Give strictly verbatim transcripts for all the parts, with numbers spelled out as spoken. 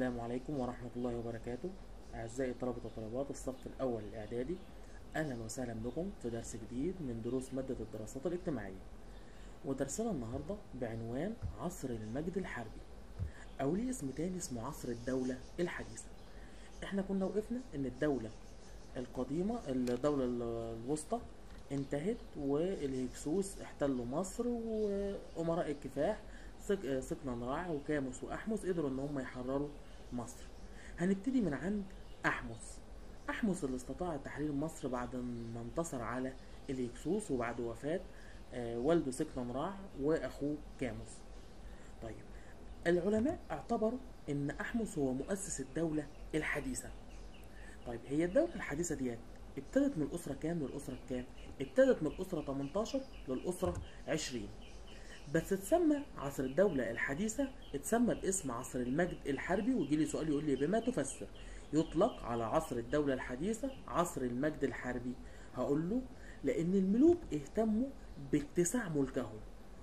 السلام عليكم ورحمة الله وبركاته. أعزائي طلبة وطالبات الصف الأول الإعدادي، أهلا وسهلا بكم في درس جديد من دروس مادة الدراسات الاجتماعية. ودرسنا النهاردة بعنوان عصر المجد الحربي، أو ليه اسم تاني اسمه عصر الدولة الحديثة. احنا كنا وقفنا إن الدولة القديمة الدولة الوسطى انتهت، والهكسوس احتلوا مصر، وأمراء الكفاح سقنا نراع وكاموس وأحمس قدروا إن هم يحرروا مصر. هنبتدي من عند أحمس. أحمس اللي استطاع تحرير مصر بعد ما انتصر على الهكسوس وبعد وفاة والده سقنا نراع وأخوه كاموس. طيب، العلماء اعتبروا إن أحمس هو مؤسس الدولة الحديثة. طيب، هي الدولة الحديثة ديت ابتدت من الأسرة كام للأسرة كام؟ ابتدت من الأسرة تمنتاشر للأسرة عشرين، بس اتسمى عصر الدولة الحديثة اتسمى باسم عصر المجد الحربي. ويجي لي سؤال يقول لي بما تفسر يطلق على عصر الدولة الحديثة عصر المجد الحربي؟ هقول له لأن الملوك اهتموا باتساع ملكهم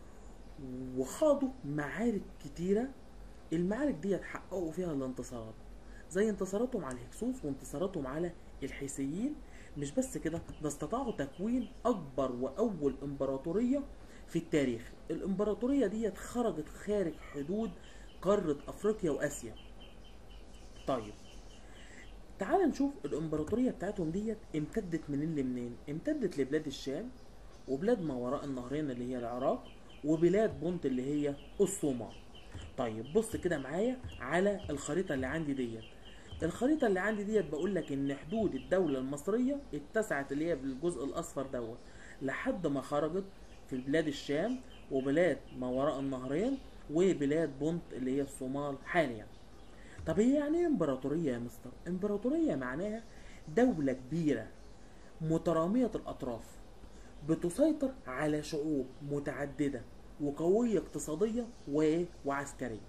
وخاضوا معارك كتيرة. المعارك دي حققوا فيها الانتصارات، زي انتصاراتهم على الهكسوس وانتصاراتهم على الحيثيين. مش بس كده، ده استطاعوا تكوين أكبر وأول إمبراطورية في التاريخ. الإمبراطورية دي خرجت خارج حدود قارة أفريقيا وآسيا. طيب، تعال نشوف الإمبراطورية بتاعتهم دي امتدت منين لمنين. امتدت لبلاد الشام، وبلاد ما وراء النهرين اللي هي العراق، وبلاد بونت اللي هي الصومال. طيب، بص كده معايا على الخريطة اللي عندي ديت. الخريطة اللي عندي ديت بقول لك ان حدود الدولة المصرية اتسعت، اللي هي بالجزء الاصفر دوت، لحد ما خرجت في بلاد الشام وبلاد ما وراء النهرين وبلاد بونت اللي هي الصومال حاليا. طب هي يعني ايه امبراطورية يا مستر؟ امبراطورية معناها دولة كبيرة مترامية الاطراف بتسيطر على شعوب متعددة وقوية اقتصادية وعسكرية.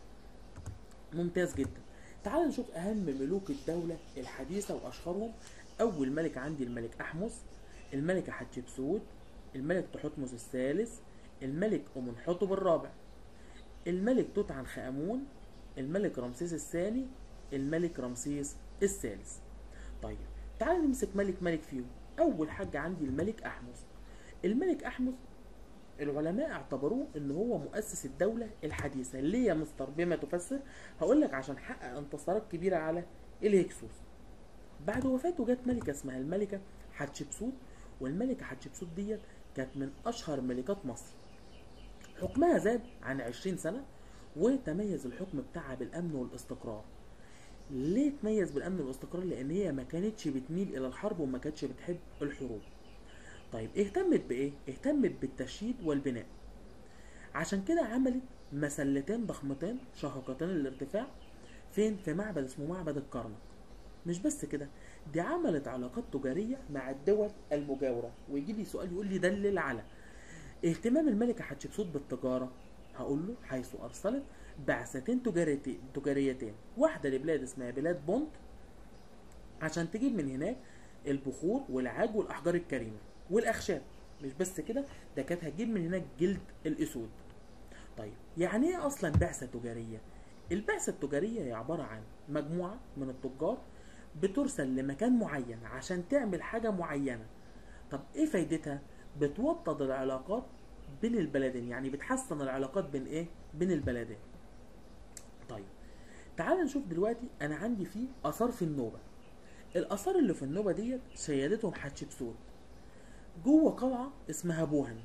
ممتاز جدا. تعال نشوف اهم ملوك الدولة الحديثة واشهرهم. اول ملك عندي الملك احمس، الملكة حتشبسوت، الملك تحتمس الثالث، الملك امنحتب الرابع، الملك توت عنخ امون، الملك رمسيس الثاني، الملك رمسيس الثالث. طيب، تعال نمسك ملك ملك فيهم. اول حاجة عندي الملك احمس. الملك احمس العلماء اعتبروه ان هو مؤسس الدولة الحديثة. ليه يا مستر بما تفسر؟ هقول لك عشان حقق انتصارات كبيرة على الهكسوس. بعد وفاته جت ملكة اسمها الملكة حتشبسوت، والملكة حتشبسوت ديت كانت من اشهر ملكات مصر. حكمها زاد عن عشرين سنة، وتميز الحكم بتاعها بالامن والاستقرار. ليه تميز بالامن والاستقرار؟ لان هي ما كانتش بتميل الى الحرب وما كانتش بتحب الحروب. طيب، اهتمت بايه؟ اهتمت بالتشييد والبناء. عشان كده عملت مسلتين ضخمتين شاهقتين الارتفاع فين؟ في معبد اسمه معبد الكرنك. مش بس كده، دي عملت علاقات تجارية مع الدول المجاورة. ويجي لي سؤال يقول لي دلل على اهتمام الملكة حتشبسوت بالتجارة. هقول له حيث ارسلت بعثتين تجاريتين تجاريتين واحدة لبلاد اسمها بلاد بونت عشان تجيب من هناك البخور والعاج والاحجار الكريمة والاخشاب. مش بس كده، ده كانت هتجيب من هناك جلد الاسود. طيب، يعني ايه اصلا بعثة تجارية؟ البعثة التجارية هي عبارة عن مجموعة من التجار بترسل لمكان معين عشان تعمل حاجة معينة. طب ايه فايدتها؟ بتوطد العلاقات بين البلدين، يعني بتحسن العلاقات بين ايه؟ بين البلدين. طيب، تعال نشوف دلوقتي. انا عندي فيه اثار في النوبة. الاثار اللي في النوبة ديت سيادتهم حتشبسوت جوه قلعة اسمها بوهن.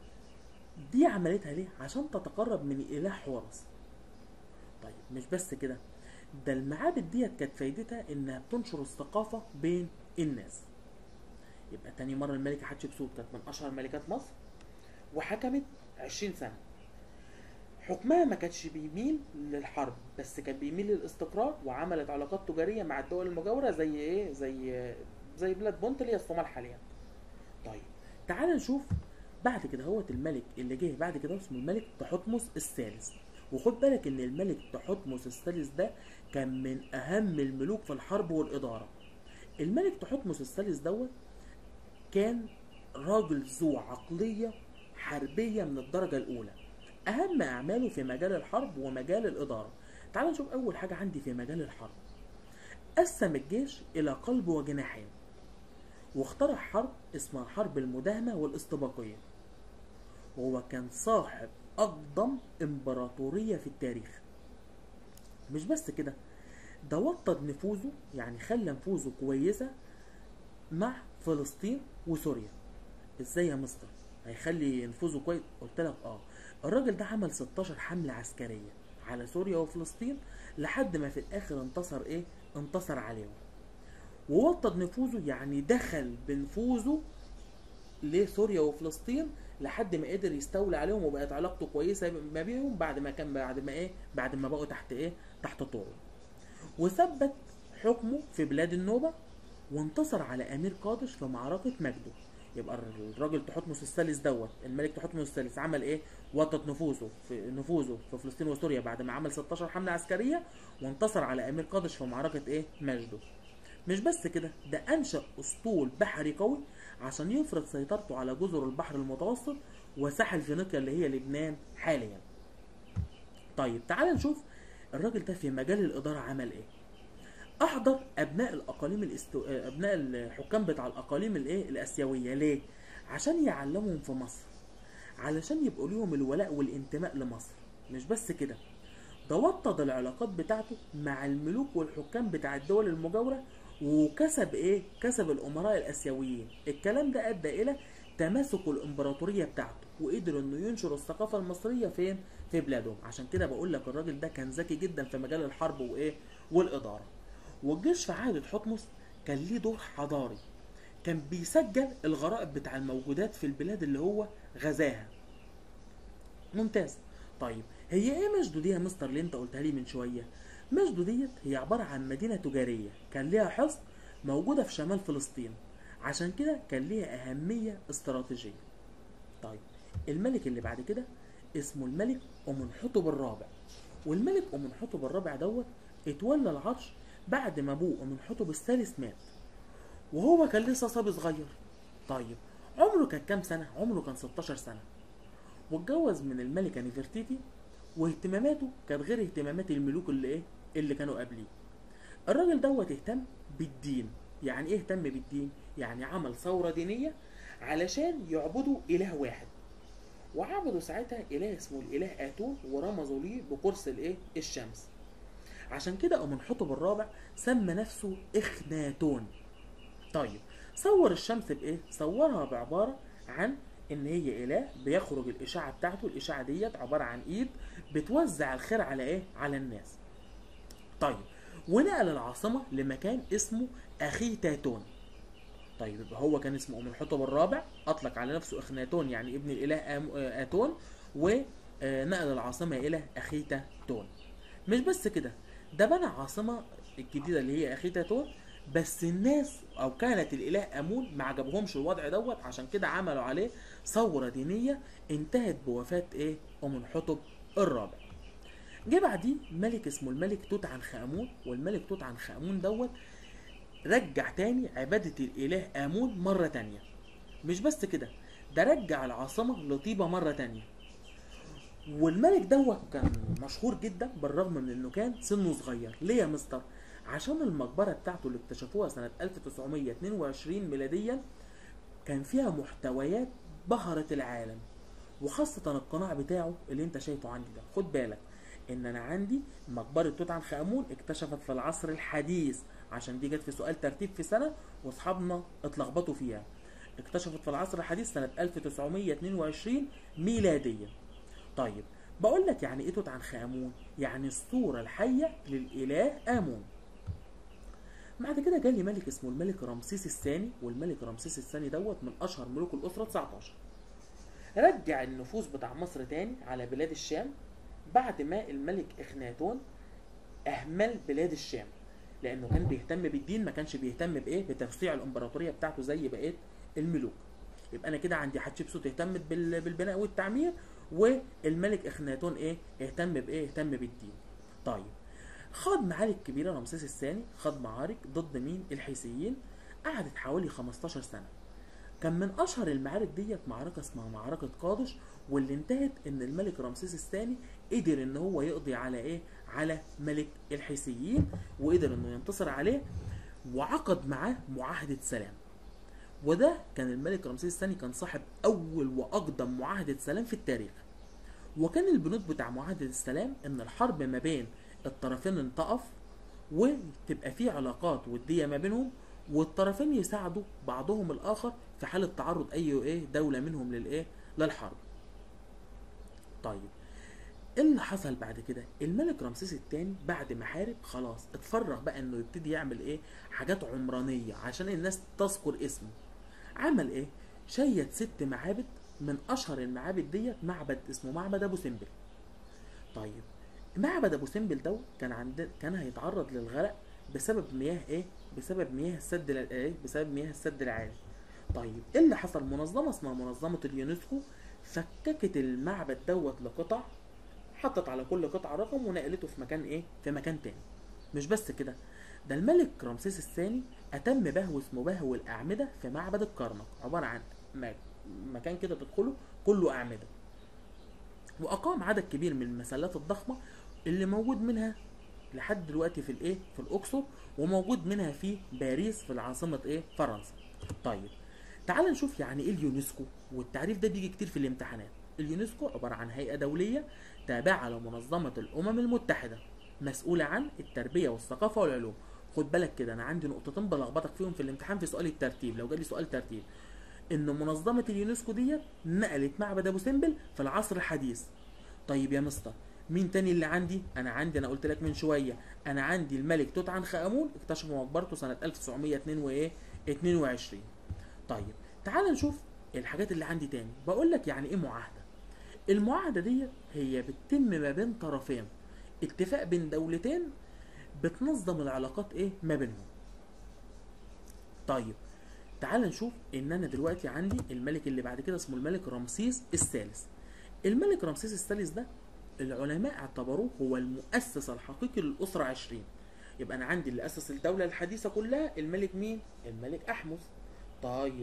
دي عملتها ليه؟ عشان تتقرب من اله حورس. طيب، مش بس كده، ده المعابد ديت كانت فايدتها انها بتنشر الثقافة بين الناس. يبقى تاني مرة الملكة حتشبسوت كانت من اشهر ملكات مصر، وحكمت عشرين سنة. حكمها ما كانش بيميل للحرب، بس كان بيميل للاستقرار، وعملت علاقات تجارية مع الدول المجاورة زي ايه؟ زي زي بلاد بونت اللي هي الصومال حاليا. طيب، تعال نشوف بعد كده هوت الملك اللي جه بعد كده اسمه الملك تحتمس الثالث. وخد بالك ان الملك تحتمس الثالث ده كان من اهم الملوك في الحرب والاداره. الملك تحتمس الثالث دوت كان راجل ذو عقليه حربيه من الدرجه الاولى. اهم اعماله في مجال الحرب ومجال الاداره. تعال نشوف اول حاجه عندي في مجال الحرب. قسم الجيش الى قلب وجناحين، واخترع حرب اسمها حرب المداهمه والاستباقيه، وهو كان صاحب اقدم امبراطوريه في التاريخ. مش بس كده، ده وطد نفوذه، يعني خلى نفوذه كويسه مع فلسطين وسوريا. ازاي يا مستر هيخلي نفوذه كويس؟ قلت لك اه، الراجل ده عمل ستاشر حمله عسكريه على سوريا وفلسطين لحد ما في الاخر انتصر ايه انتصر عليهم. ووطد نفوذه، يعني دخل بنفوذه لسوريا وفلسطين لحد ما قدر يستولي عليهم، وبقت علاقته كويسه ما بينهم بعد ما كان بعد ما ايه بعد ما بقوا تحت ايه تحت طوره. وثبت حكمه في بلاد النوبه، وانتصر على امير قادش في معركه مجدو. يبقى الراجل تحتمس الثالث دوت الملك تحتمس الثالث عمل ايه؟ وطد نفوذه في نفوذه في فلسطين وسوريا بعد ما عمل ستاشر حمله عسكريه، وانتصر على امير قادش في معركه ايه مجدو. مش بس كده، ده انشأ اسطول بحري قوي عشان يفرض سيطرته على جزر البحر المتوسط وساحل فينيقيا اللي هي لبنان حاليا. طيب تعال نشوف الراجل ده في مجال الاداره عمل ايه. احضر ابناء الاقاليم الاستو... ابناء الحكام بتاع الاقاليم الايه الاسيويه. ليه؟ عشان يعلمهم في مصر، علشان يبقوا ليهم الولاء والانتماء لمصر. مش بس كده، ده وطد العلاقات بتاعته مع الملوك والحكام بتاع الدول المجاوره، وكسب ايه كسب الامراء الاسيويين. الكلام ده ادى الى تماسك الامبراطوريه بتاعته، وقدر انه ينشر الثقافه المصريه فين في بلادهم. عشان كده بقول لك الراجل ده كان ذكي جدا في مجال الحرب وايه والاداره. والجيش في عهد تحتمس كان ليه دور حضاري، كان بيسجل الغرائب بتاع الموجودات في البلاد اللي هو غزاها. ممتاز. طيب هي ايه مجدو دي يا مستر اللي انت قلتها لي من شويه؟ مجدو ديت هي عباره عن مدينه تجاريه كان ليها حصن موجوده في شمال فلسطين، عشان كده كان ليها اهميه استراتيجيه. طيب الملك اللي بعد كده اسمه الملك أمنحتب الرابع. والملك أمنحتب الرابع دوت اتولى العرش بعد ما ابوه أمنحتب الثالث مات، وهو كان لسه صبي صغير. طيب عمره كان كام سنه؟ عمره كان ستاشر سنه، واتجوز من الملكه نفرتيتي، واهتماماته كانت غير اهتمامات الملوك اللي ايه اللي كانوا قبليه. الراجل دوت اهتم بالدين. يعني ايه اهتم بالدين؟ يعني عمل ثوره دينيه علشان يعبدوا اله واحد، وعبدوا ساعتها اله اسمه الاله اتون، ورمزوا ليه بقرص الايه الشمس. عشان كده أمنحتب الرابع سمى نفسه اخناتون. طيب صور الشمس بايه؟ صورها بعباره عن ان هي اله بيخرج الاشعه بتاعته. الاشعه ديت عباره عن ايد بتوزع الخير على ايه على الناس. طيب ونقل العاصمه لمكان اسمه اخيتاتون. طيب يبقى هو كان اسمه أمنحتب الرابع، اطلق على نفسه اخناتون يعني ابن الاله اتون، ونقل العاصمه الى اخيتاتون. مش بس كده، ده بنى عاصمه الجديده اللي هي اخيتاتون، بس الناس او كانت الاله امون ما عجبهمش الوضع دوت، عشان كده عملوا عليه ثوره دينيه انتهت بوفاه ايه أمنحتب الرابع. جه بعديه ملك اسمه الملك توت عنخ امون. والملك توت عنخ امون دوت رجع تاني عباده الاله امون مره تانيه. مش بس كده، ده رجع العاصمه لطيبه مره تانيه. والملك دوت كان مشهور جدا بالرغم من انه كان سنه صغير. ليه يا مستر؟ عشان المقبره بتاعته اللي اكتشفوها سنه ألف وتسعمية اتنين وعشرين ميلاديا كان فيها محتويات بهرت العالم، وخاصه القناع بتاعه اللي انت شايفه عندي ده. خد بالك ان انا عندي مقبره توت عنخ امون اكتشفت في العصر الحديث، عشان دي جت في سؤال ترتيب في سنه واصحابنا اتلخبطوا فيها. اكتشفت في العصر الحديث سنه ألف وتسعمية اتنين وعشرين ميلاديا. طيب بقول لك يعني ايه توت عنخ امون؟ يعني الصوره الحيه للاله امون. بعد كده جالي ملك اسمه الملك رمسيس الثاني. والملك رمسيس الثاني دوت من اشهر ملوك الاسره تسعتاشر. رجع النفوذ بتاع مصر تاني على بلاد الشام بعد ما الملك اخناتون اهمل بلاد الشام، لانه كان بيهتم بالدين، ما كانش بيهتم بايه بتوسيع الامبراطوريه بتاعته زي بقيه الملوك. يبقى انا كده عندي حتشبسوت اهتمت بالبناء والتعمير، والملك اخناتون ايه اهتم بايه اهتم بالدين. طيب خاض معارك كبيره رمسيس الثاني، خاض معارك ضد مين؟ الحيثيين، قعدت حوالي خمستاشر سنه. كان من اشهر المعارك ديت معركه اسمها معركه قادش، واللي انتهت ان الملك رمسيس الثاني قدر ان هو يقضي على ايه على ملك الحيثيين وقدر انه ينتصر عليه وعقد معاه معاهدة سلام. وده كان الملك رمسيس الثاني كان صاحب اول واقدم معاهدة سلام في التاريخ. وكان البنود بتاع معاهدة السلام ان الحرب ما بين الطرفين تقف وتبقى في علاقات ودية ما بينهم، والطرفين يساعدوا بعضهم الاخر في حالة تعرض اي ايه دولة منهم للايه للحرب. طيب ايه اللي حصل بعد كده؟ الملك رمسيس الثاني بعد ما حارب خلاص اتفرغ بقى انه يبتدي يعمل ايه حاجات عمرانية عشان الناس تذكر اسمه. عمل ايه؟ شيد ست معابد، من اشهر المعابد ديت معبد اسمه معبد ابو سمبل. طيب معبد ابو سمبل ده كان عند كان هيتعرض للغرق بسبب مياه ايه بسبب مياه السد ايه بسبب مياه السد العالي. طيب ايه اللي حصل؟ منظمه اسمها منظمه اليونسكو فككت المعبد دوت لقطع، حطت على كل قطعه رقم ونقلته في مكان ايه في مكان تاني. مش بس كده، ده الملك رمسيس الثاني اتم بهو اسمه بهو الاعمده في معبد الكرنك، عباره عن مكان كده تدخله كله اعمده. واقام عدد كبير من المسلات الضخمه اللي موجود منها لحد دلوقتي في الايه في الاقصر، وموجود منها في باريس في العاصمه ايه فرنسا. طيب تعال نشوف يعني ايه اليونسكو، والتعريف ده بيجي كتير في الامتحانات. اليونسكو عباره عن هيئه دوليه تابعه لمنظمه الامم المتحده، مسؤوله عن التربيه والثقافه والعلوم. خد بالك كده انا عندي نقطتين بلخبطك فيهم في الامتحان في سؤال الترتيب، لو جالي سؤال ترتيب ان منظمه اليونسكو ديت نقلت معبد ابو سمبل في العصر الحديث. طيب يا مستر مين تاني اللي عندي؟ انا عندي انا قلت لك من شويه انا عندي الملك توت عنخ امون اكتشفوا مقبرته سنه ألف وتسعمية واتنين وعشرين. طيب تعال نشوف الحاجات اللي عندي تاني. بقول لك يعني ايه معاهده؟ المعاهده ديت هي بتتم ما بين طرفين، اتفاق بين دولتين بتنظم العلاقات ايه ما بينهم. طيب تعال نشوف ان انا دلوقتي عندي الملك اللي بعد كده اسمه الملك رمسيس الثالث. الملك رمسيس الثالث ده العلماء اعتبروه هو المؤسس الحقيقي للأسرة عشرين. يبقى انا عندي اللي اسس الدولة الحديثة كلها الملك مين؟ الملك احمس. طيب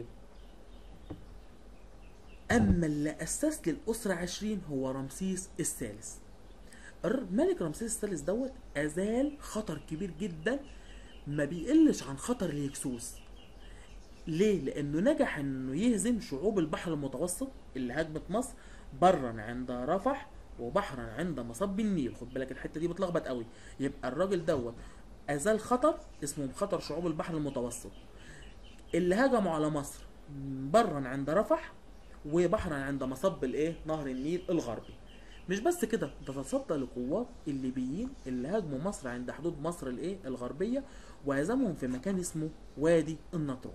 اما اللي اسس للأسرة عشرين هو رمسيس الثالث. الملك رمسيس الثالث دوت ازال خطر كبير جدا ما بيقلش عن خطر الهكسوس. ليه؟ لانه نجح انه يهزم شعوب البحر المتوسط اللي هاجمت مصر برا عند رفح وبحرا عند مصب النيل. خد بالك الحته دي بتلخبط قوي. يبقى الراجل دوت ازال خطر اسمه خطر شعوب البحر المتوسط اللي هاجموا على مصر برا عند رفح وبحرا عند مصب الايه نهر النيل الغربي. مش بس كده، ده تصدى لقوات الليبيين اللي هاجموا مصر عند حدود مصر الايه الغربيه وهزمهم في مكان اسمه وادي النطرون.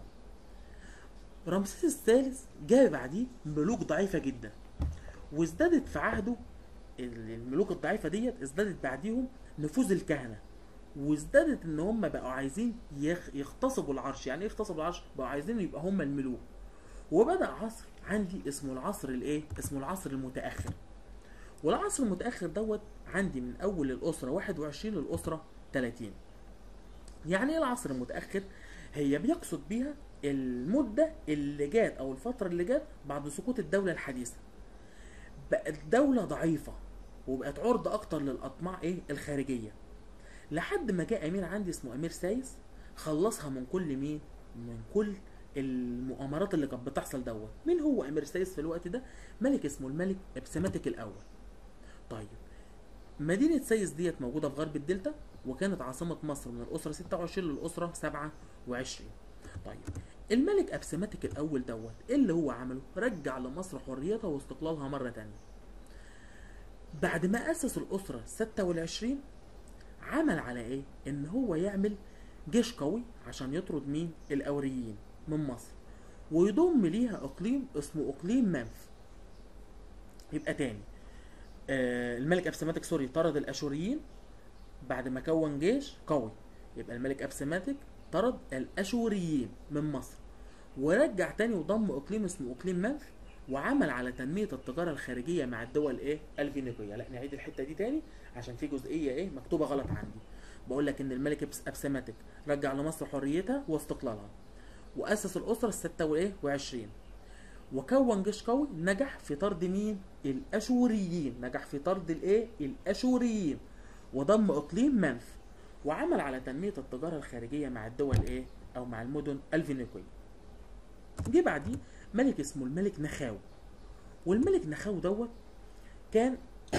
رمسيس الثالث جاء بعديه ملوك ضعيفه جدا، وازدادت في عهده الملوك الضعيفه ديت ازدادت بعديهم نفوذ الكهنه، وازدادت ان هم بقوا عايزين يغتصبوا العرش. يعني ايه يغتصبوا العرش؟ بقوا عايزين يبقى هم الملوك. وبدأ عصر عندي اسمه العصر الايه اسمه العصر المتأخر. والعصر المتأخر دوت عندي من اول الاسره واحد وعشرين للاسره تلاتين. يعني ايه العصر المتأخر؟ هي بيقصد بيها المدة اللي جات او الفترة اللي جات بعد سقوط الدولة الحديثة. بقت دولة ضعيفة وبقت عرضة اكتر للاطماع ايه الخارجية، لحد ما جاء امير عندي اسمه امير سايس خلصها من كل مين من كل المؤامرات اللي كانت بتحصل دوت. مين هو امير سايس في الوقت ده؟ ملك اسمه الملك ابسماتيك الاول. طيب مدينة سايس ديت موجودة في غرب الدلتا، وكانت عاصمة مصر من الأسرة ستة وعشرين للأسرة سبعة وعشرين. طيب الملك أبسماتيك الأول دوت إيه اللي هو عمله؟ رجع لمصر حريتها واستقلالها مرة تانية. بعد ما أسس الأسرة ستة والعشرين عمل على إيه؟ إن هو يعمل جيش قوي عشان يطرد مين؟ الأوريين من مصر، ويضم ليها إقليم اسمه إقليم منف. يبقى تاني آه الملك أبسماتيك سوري طرد الأشوريين بعد ما كون جيش قوي. يبقى الملك أبسماتيك طرد الأشوريين من مصر، ورجع تاني وضم إقليم اسمه إقليم منف، وعمل على تنمية التجارة الخارجية مع الدول إيه الفينيقية. لا نعيد الحتة دي تاني عشان في جزئية إيه مكتوبة غلط عندي. بقول لك إن الملك أبسماتيك رجع لمصر حريتها واستقلالها، وأسس الأسرة الستة وإيه وعشرين، وكون جيش قوي نجح في طرد مين؟ الأشوريين. نجح في طرد الإيه الأشوريين، وضم اقليم منف، وعمل على تنمية التجارة الخارجية مع الدول ايه او مع المدن الفينيقية. جه بعديه ملك اسمه الملك نخاو، والملك نخاو دوت كان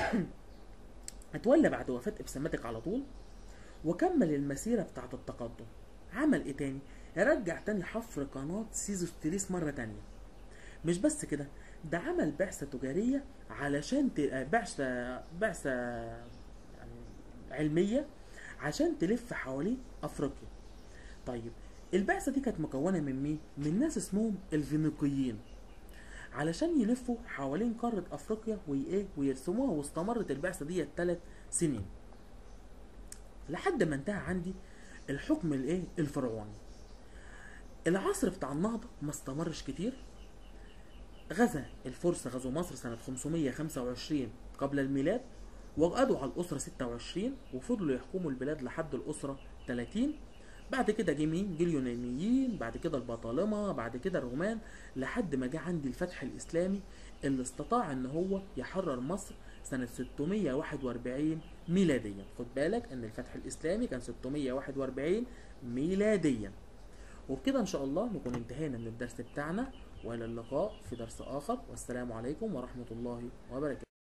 اتولى بعد وفاة ابسماتك على طول، وكمل المسيرة بتاعة التقدم. عمل ايه تاني؟ رجع تاني حفر قناة سيزوستريس مرة تانية. مش بس كده، ده عمل بعثة تجارية علشان ت... بعثة بعثة يعني علمية عشان تلف حوالين افريقيا. طيب البعثة دي كانت مكونة من مين؟ من ناس اسمهم الفينيقيين، علشان يلفوا حوالين قارة افريقيا وايه ويرسموها. واستمرت البعثة دي ثلاث سنين لحد ما انتهى عندي الحكم الايه الفرعوني. العصر بتاع النهضة ما استمرش كتير. غزا الفرس غزو مصر سنة خمسمية وخمسة وعشرين قبل الميلاد، وقضوا على الأسرة ستة وعشرين، وفضلوا يحكموا البلاد لحد الأسرة ثلاثين. بعد كده جه مين؟ جه اليونانيين، بعد كده البطالمة، بعد كده الرومان، لحد ما جه عندي الفتح الإسلامي اللي استطاع ان هو يحرر مصر سنة ستمية وواحد وأربعين ميلاديا. خد بالك ان الفتح الإسلامي كان ستمية وواحد وأربعين ميلاديا. وبكده ان شاء الله نكون انتهينا من الدرس بتاعنا، والى اللقاء في درس اخر، والسلام عليكم ورحمة الله وبركاته.